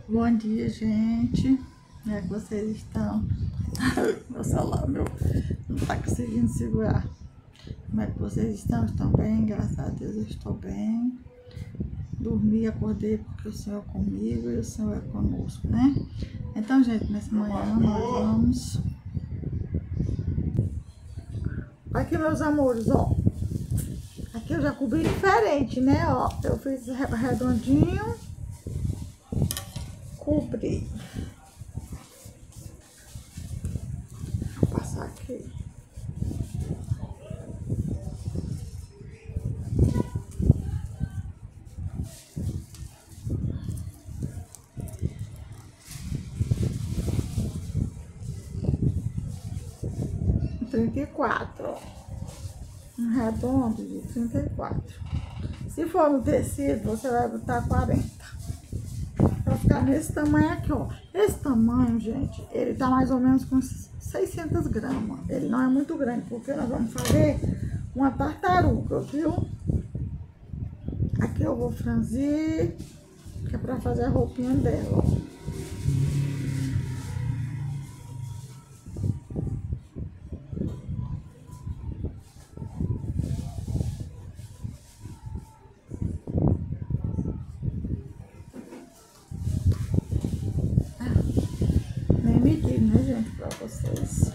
Bom dia, gente. Como é que vocês estão? Meu celular, não tá conseguindo segurar. Como é que vocês estão? Estão bem? Graças a Deus eu estou bem. Dormi, acordei porque o Senhor é comigo e o Senhor é conosco, né? Então, gente, nessa manhã nós vamos... Aqui, meus amores, ó. Aqui eu já cobri diferente, né? Ó, eu fiz redondinho. Cobri. Vou passar aqui. Um redondo de 34. Se for no tecido, você vai botar 40. Vai ficar nesse tamanho aqui, ó. Esse tamanho, gente, ele tá mais ou menos com 600 gramas. Ele não é muito grande, porque nós vamos fazer uma tartaruga, viu? Aqui eu vou franzir, que é pra fazer a roupinha dela, ó. Medir, né, gente, pra vocês.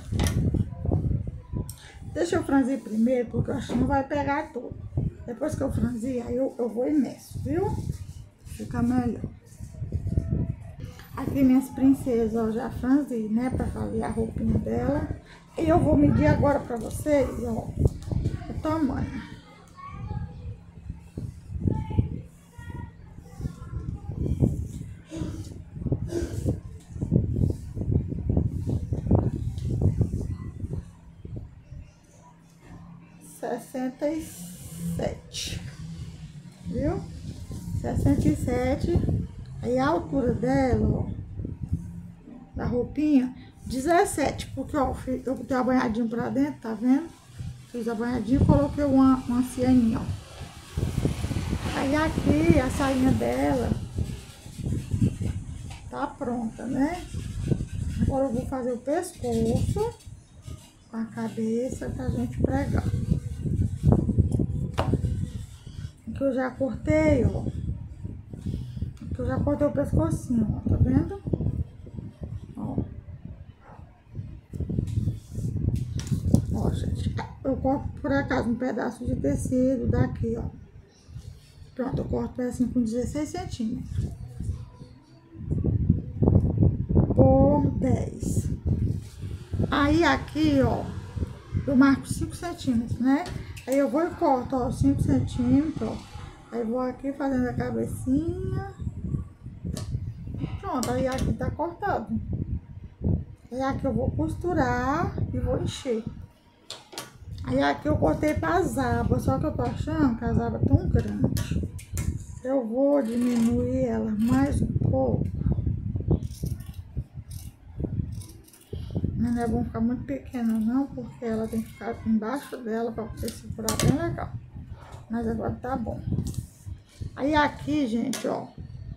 Deixa eu franzir primeiro, porque eu acho que não vai pegar tudo. Depois que eu franzir, aí eu vou e meço, viu? Fica melhor. Aqui minhas princesas, ó, já franzi, né, pra fazer a roupinha dela. E eu vou medir agora pra vocês, ó, o tamanho. Viu? 67. Aí a altura dela, ó, da roupinha, 17. Porque, ó, eu botei a banhadinha pra dentro, tá vendo? Fiz a banhadinha e coloquei uma cianinha, ó. Aí aqui, a sainha dela tá pronta, né? Agora eu vou fazer o pescoço com a cabeça pra gente pregar. Aqui eu já cortei, ó. Aqui eu já cortei o pescocinho, ó. Tá vendo? Ó. Ó, gente. Eu corto por acaso um pedaço de tecido daqui, ó. Pronto, eu corto assim com 16 centímetros. Por 10. Aí aqui, ó, eu marco 5 centímetros, né? Aí eu vou e corto, ó, 5 centímetros, ó. Aí vou aqui fazendo a cabecinha. Pronto, aí aqui tá cortado. Aí aqui eu vou costurar e vou encher. Aí aqui eu cortei para as abas, só que eu tô achando que as abas tão grandes. Eu vou diminuir ela mais um pouco. Mas não é bom ficar muito pequena não, porque ela tem que ficar embaixo dela para poder segurar bem legal. Mas agora tá bom. Aí aqui, gente, ó,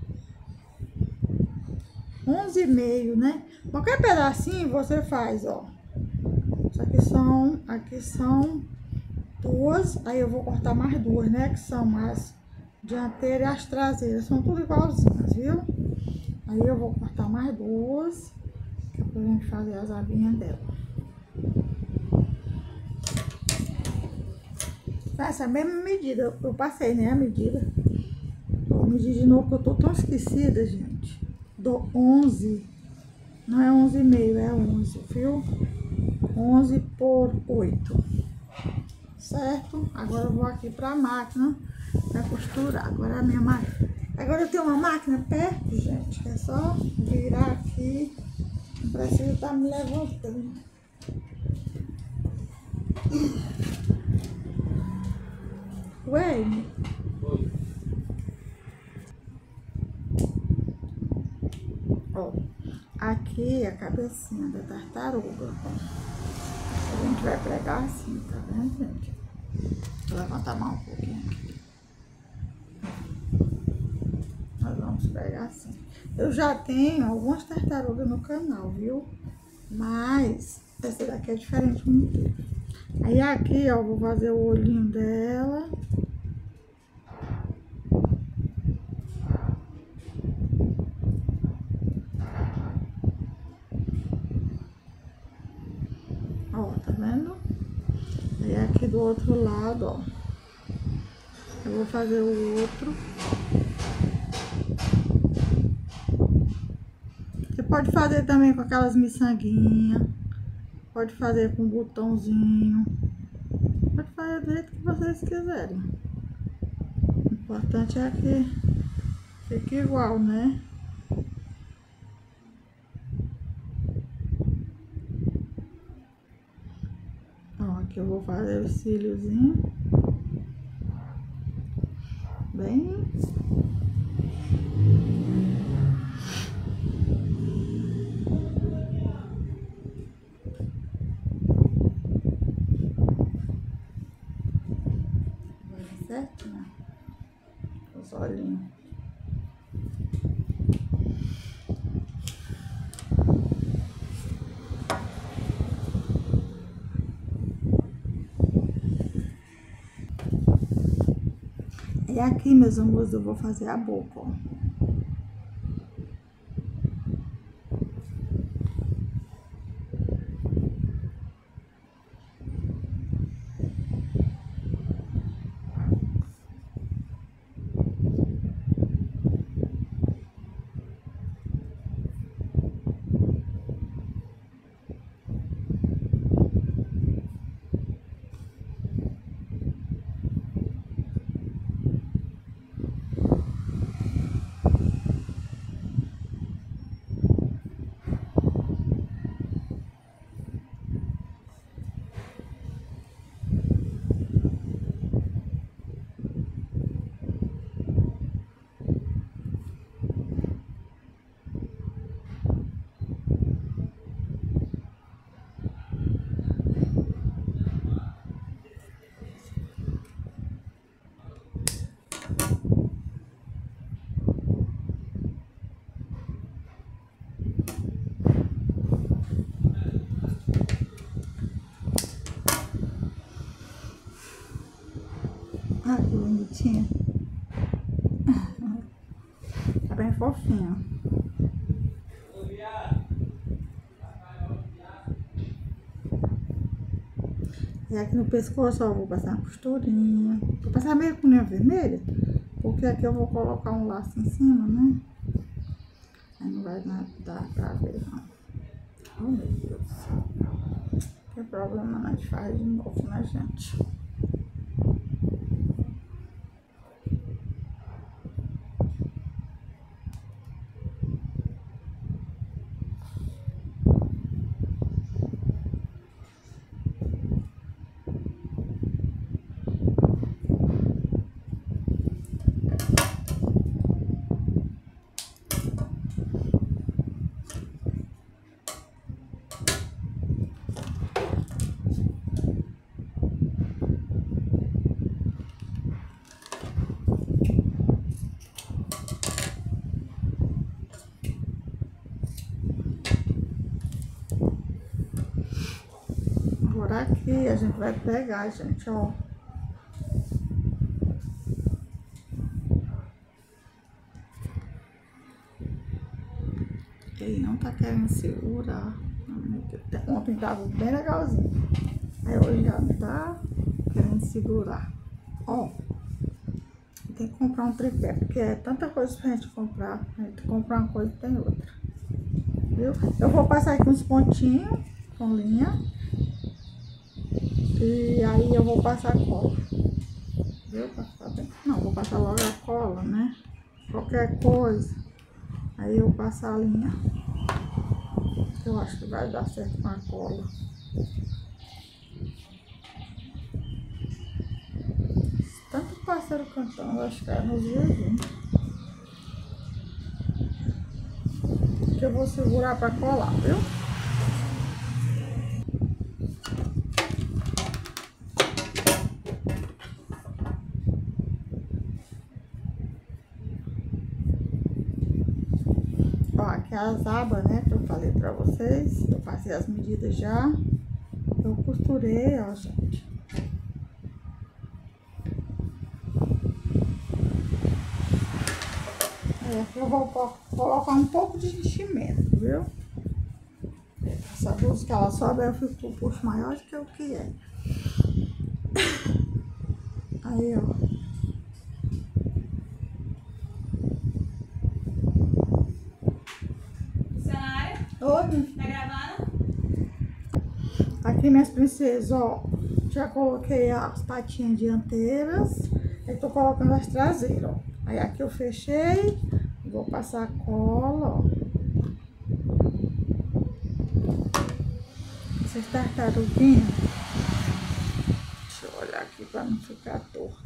11,5, né? Qualquer pedacinho você faz, ó. Isso aqui são duas, aí eu vou cortar mais duas, né? Que são as dianteiras e as traseiras, são tudo igualzinhas, viu? Aí eu vou cortar mais duas, que é pra gente fazer as abinhas dela. Essa é a mesma medida, eu passei, né, a medida. Vou medir de novo, porque eu tô tão esquecida, gente. Do 11, não é 11,5, é 11, viu? 11 por 8. Certo? Agora eu vou aqui pra máquina pra costurar. Agora a minha máquina. Agora eu tenho uma máquina perto, gente, que é só virar aqui. Não precisa estar me levantando. Ué. Ó, aqui a cabecinha da tartaruga. A gente vai pregar assim, tá vendo, gente? Vou levantar a mão um pouquinho aqui. Nós vamos vamos pegar assim. Eu já tenho algumas tartarugas no canal, viu? Mas essa daqui é diferente do inteiro. Aí aqui, ó, vou fazer o olhinho dela. Ó, tá vendo? Aí aqui do outro lado, ó, eu vou fazer o outro. Você pode fazer também com aquelas miçanguinhas. Pode fazer com botãozinho. Pode fazer do jeito que vocês quiserem. O importante é que fique igual, né? Ó, aqui eu vou fazer o cíliozinho. Bem... certinho, os olhinhos. E aqui, meus amores, eu vou fazer a boca, ó. Ah, que bonitinha. Tá bem fofinha. E aqui no pescoço, ó, vou passar uma costurinha. Vou passar meio com linha vermelha, porque aqui eu vou colocar um laço em cima, né? Aí não vai dar pra ver, não. Oh, meu Deus. Não tem problema, não, a gente faz de novo, né, gente? Agora aqui a gente vai pegar, gente, ó. Ele não tá querendo segurar. Ontem tava bem legalzinho. Aí hoje já tá querendo segurar. Ó. Tem que comprar um tripé, porque é tanta coisa pra gente comprar. A gente compra uma coisa e tem outra. Viu? Eu vou passar aqui uns pontinhos com linha. E aí eu vou passar a cola. Viu? Não, vou passar logo a cola, né? Qualquer coisa. Aí eu passo a linha. Eu acho que vai dar certo com a cola. Tanto pássaro cantando, acho que é nos vizinhos. Que eu vou segurar pra colar, viu? aqui as abas, né, que eu falei pra vocês. Eu passei as medidas já. Eu costurei, ó, gente. Eu vou colocar um pouco de enchimento, viu? Essa blusa que ela sobe, eu fico com o puxo maior do que o que é. Aí, ó. Oi. Tá gravando? Aqui, minhas princesas, ó. Já coloquei as patinhas dianteiras. Aí tô colocando as traseiras, ó. Aí aqui eu fechei. Vou passar a cola, ó. Essas tartaruguinhas. Deixa eu olhar aqui pra não ficar torto.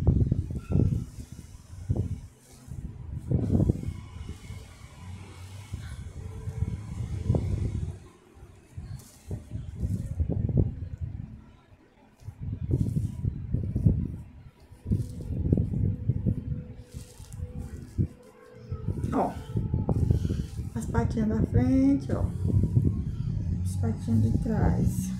Ó, as patinhas da frente, ó, as patinhas de trás.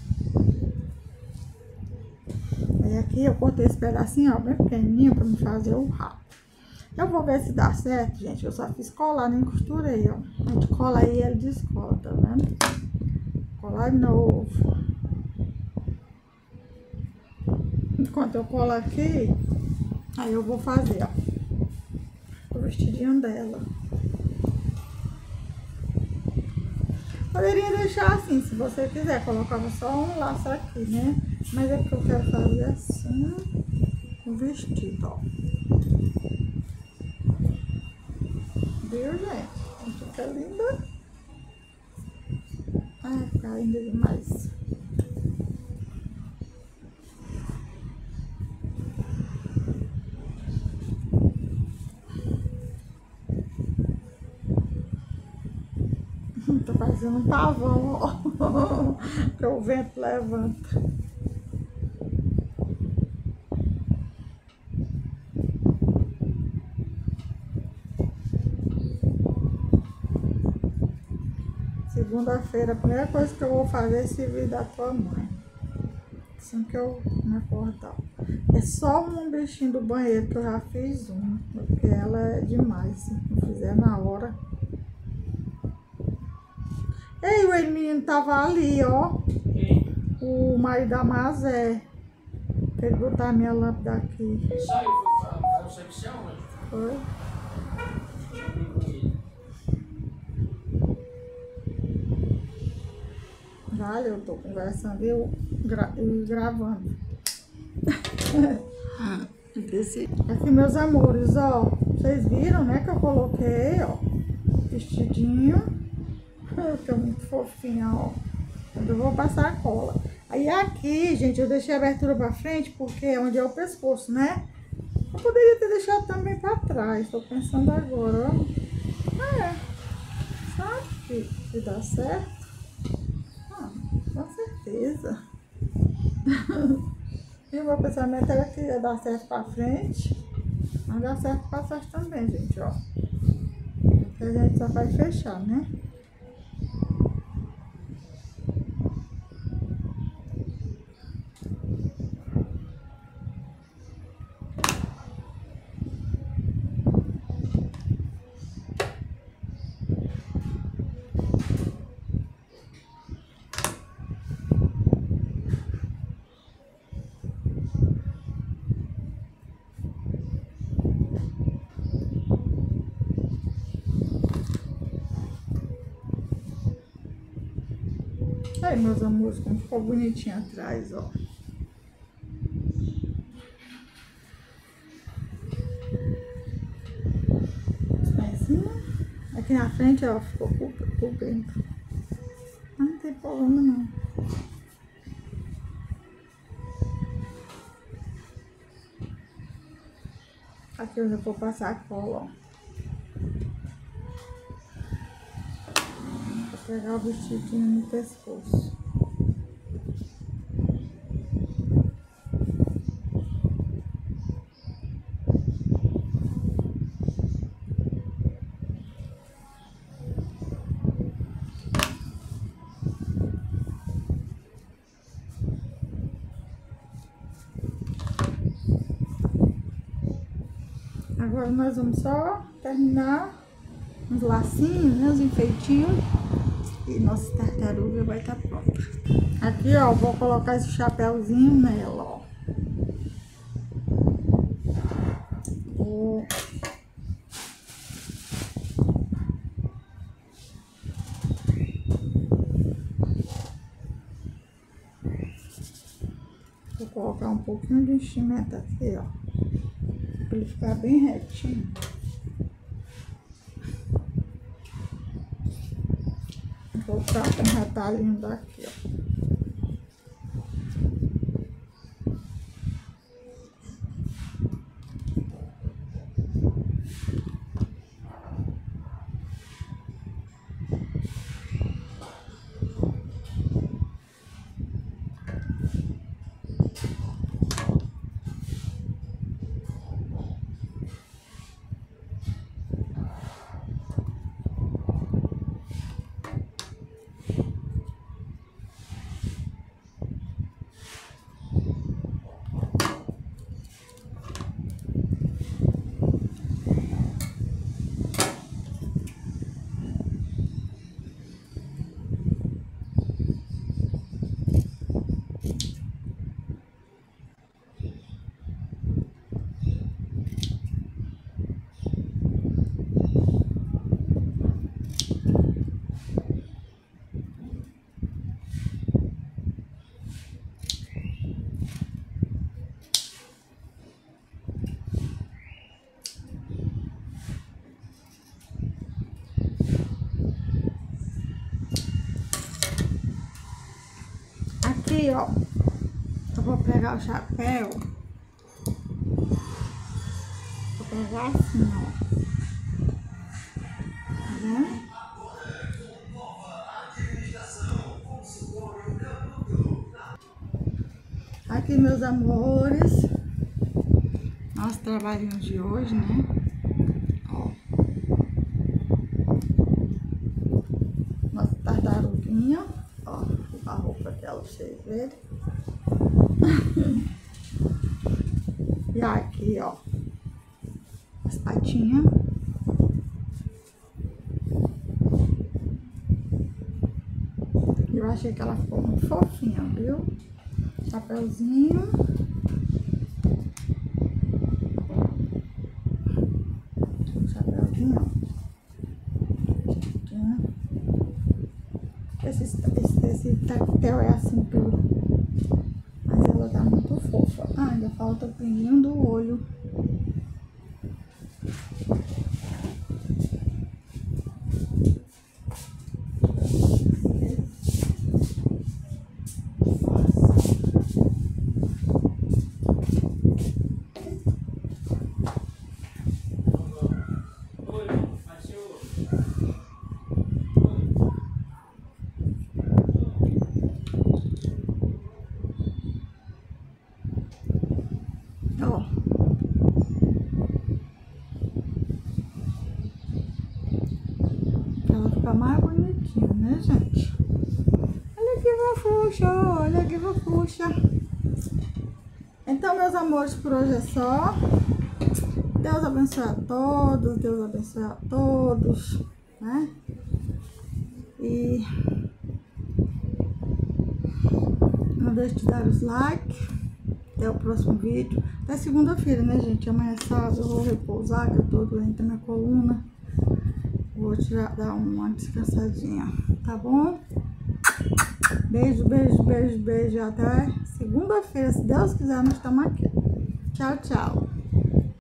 Aí aqui eu cortei esse pedacinho, ó, bem pequenininho pra me fazer o rabo. Eu vou ver se dá certo, gente. Eu só fiz colar, nem costurei, ó. A gente cola aí e ele descola, tá vendo? Colar de novo. Enquanto eu colo aqui, aí eu vou fazer, ó, o vestidinho dela. Poderia deixar assim, se você quiser, colocava só um laço aqui, né? Mas é porque eu quero fazer assim, o vestido, ó. Viu, gente? Fica linda. Ai, fica linda demais. Tô fazendo um pavão, ó. Que o vento levanta. Segunda-feira, a primeira coisa que eu vou fazer é servir da tua mãe. Assim que eu me acordar. É só um bichinho do banheiro que eu já fiz um. Porque ela é demais. Se não fizer na hora. Ei, o menino tava ali, ó. Quem? O marido da Mazé. Pra ele botar a minha lâmpada aqui. Ele saiu, foi fazer um serviço aonde? Foi? Vale, eu tô conversando e eu gravando. Aqui, meus amores, ó. Vocês viram, né, que eu coloquei, ó, vestidinho. Fica muito fofinha, ó. Eu vou passar a cola. Aí aqui, gente, eu deixei a abertura pra frente porque é onde é o pescoço, né? Eu poderia ter deixado também pra trás. Tô pensando agora, ó. Sabe que dá certo? Com certeza. E o meu pensamento era que ia dar certo pra frente. Mas dá certo pra trás também, gente, ó. Aqui a gente só vai fechar, né? Aí, meus amores, como ficou bonitinho atrás, ó. Aqui na frente, ó, ficou cobrindo. Não tem problema, não. Aqui eu já vou passar a cola, ó. Vou pegar o vestidinho no pescoço. Agora nós vamos só terminar uns lacinhos, né? Os enfeitinhos. E nossa tartaruga vai estar pronta. Aqui, ó, vou colocar esse chapéuzinho nela, ó. Vou colocar um pouquinho de enchimento aqui, ó. Pra ele ficar bem retinho. Vou botar um retalhinho daqui, ó. Aqui, ó, eu vou pegar o chapéu, vou pegar assim, ó, tá vendo? Aqui, meus amores, nosso trabalhinho de hoje, né? Ó, nossa tartaruguinha, ó, a roupa dela pra vocês verem. E aqui, ó, as patinhas. Eu achei que ela ficou muito fofinha, viu? Chapeuzinho. Chapeuzinho, ó. Esse tactel é assim tudo. Mas ela tá muito fofa. Ah, ainda falta o pinguinho do olho. Ó. Pra ela ficar mais bonitinha, né, gente? Olha que fofucha, olha que fofucha. Então, meus amores, por hoje é só. Deus abençoe a todos, Deus abençoe a todos, né? E não deixe de dar os likes. Até o próximo vídeo. Até segunda-feira, né, gente? Amanhã é sábado, eu vou repousar, que eu tô doente na minha coluna. Vou dar uma descansadinha, tá bom? Beijo, beijo, beijo, beijo. Até segunda-feira, se Deus quiser, nós estamos aqui. Tchau, tchau.